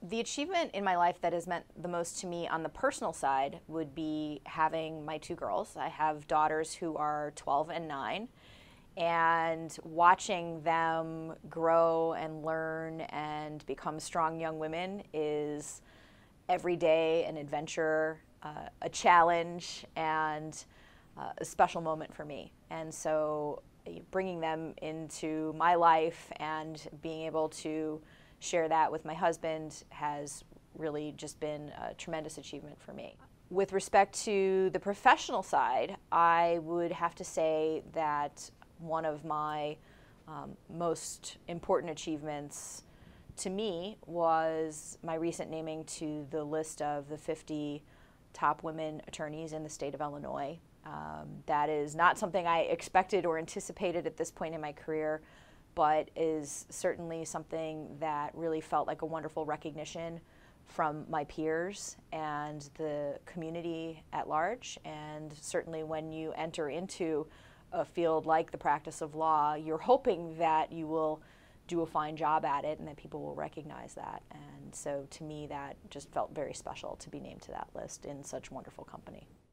The achievement in my life that has meant the most to me on the personal side would be having my two girls. I have daughters who are 12 and 9, and watching them grow and learn and become strong young women is every day an adventure, a challenge, and a special moment for me. And so bringing them into my life and being able to share that with my husband has really just been a tremendous achievement for me. With respect to the professional side, I would have to say that one of my most important achievements to me was my recent naming to the list of the 50 top women attorneys in the state of Illinois. That is not something I expected or anticipated at this point in my career, but is certainly something that really felt like a wonderful recognition from my peers and the community at large. And certainly when you enter into a field like the practice of law, you're hoping that you will do a fine job at it and that people will recognize that. And so to me, that just felt very special to be named to that list in such wonderful company.